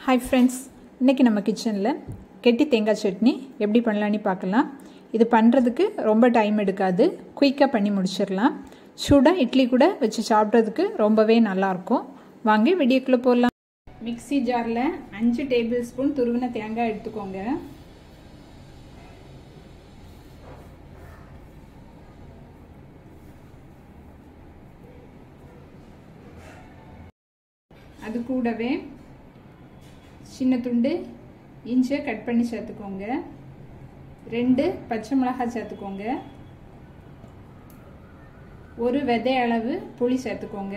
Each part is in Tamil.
Hi friends, இன்னைக்கு நம்ம கிச்சன்ல கெட்டி தேங்காய் சட்னி எப்படி பண்ணலாம்னு பார்க்கலாம். இது பண்றதுக்கு ரொம்ப டைம் எடுக்காது. குயிக்கா பண்ணி முடிச்சிரலாம். சூடா இட்லி கூட வச்சு சாப்பிடுறதுக்கு ரொம்பவே நல்லா இருக்கும். வாங்க வீடியோக்குள்ள போலாம். மிக்ஸி ஜார்ல 5 டேபிள்ஸ்பூன் துருவின தேங்காய் எடுத்துக்கோங்க. அது கூடவே சின்ன துண்டு இஞ்சி கட் பண்ணி சேர்த்துக்கோங்க. 2 பச்சை மிளகாய் சேர்த்துக்கோங்க. ஒரு விதை அளவு புளி சேர்த்துக்கோங்க.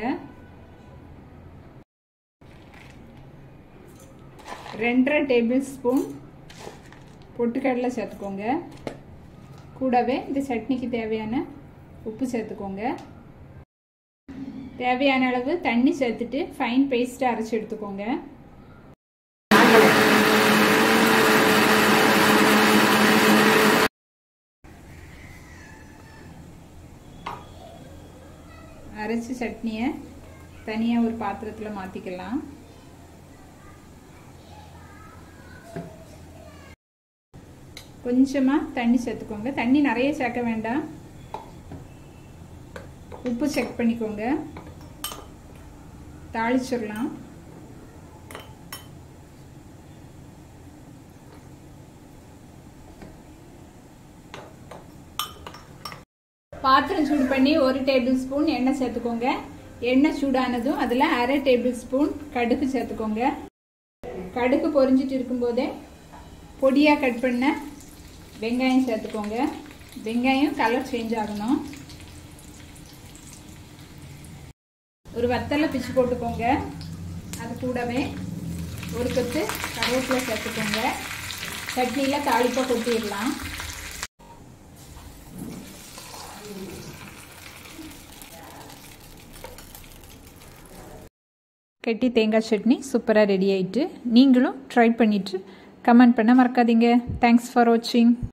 2.5 டேபிள்ஸ்பூன் பொட்டுக்கடலை சேர்த்துக்கோங்க. கூடவே இந்த சட்னிக்கு தேவையான உப்பு சேர்த்துக்கோங்க. தேவையான அளவு தண்ணி சேர்த்துட்டு ஃபைன் பேஸ்ட் அரைச்சு எடுத்துக்கோங்க. அரைச்ச சட்னியை தனியா ஒரு பாத்திரத்துல மாத்திக்கலாம். கொஞ்சமா தண்ணி சேர்த்துக்கோங்க. தண்ணி நிறைய சேர்க்க வேண்டாம். உப்பு செக் பண்ணிக்கோங்க. தாளிச்சிடலாம். பாத்திரம் சூடு பண்ணி 1 டேபிள்ஸ்பூன் எண்ணெய் சேர்த்துக்கோங்க. எண்ணெய் சூடானதும் அதில் 1/2 டேபிள்ஸ்பூன் கடுகு சேர்த்துக்கோங்க. கடுகு பொரிஞ்சிட்டு இருக்கும்போதே பொடியாக கட் பண்ண வெங்காயம் சேர்த்துக்கோங்க. வெங்காயம் கலர் சேஞ்ச் ஆகணும். ஒரு வத்தலை பிச்சு போட்டுக்கோங்க. அது கூடவே ஒரு கொத்து கருவேப்பிலை சேர்த்துக்கோங்க. சட்னியில் தாளிப்பாக கொட்டிடலாம். கெட்டி தேங்காய் சட்னி சூப்பராக ரெடி ஆயிட்டு நீங்களும் ட்ரை பண்ணிட்டு கமெண்ட் பண்ண மறக்காதீங்க. தேங்க்ஸ் ஃபார் வாட்சிங்.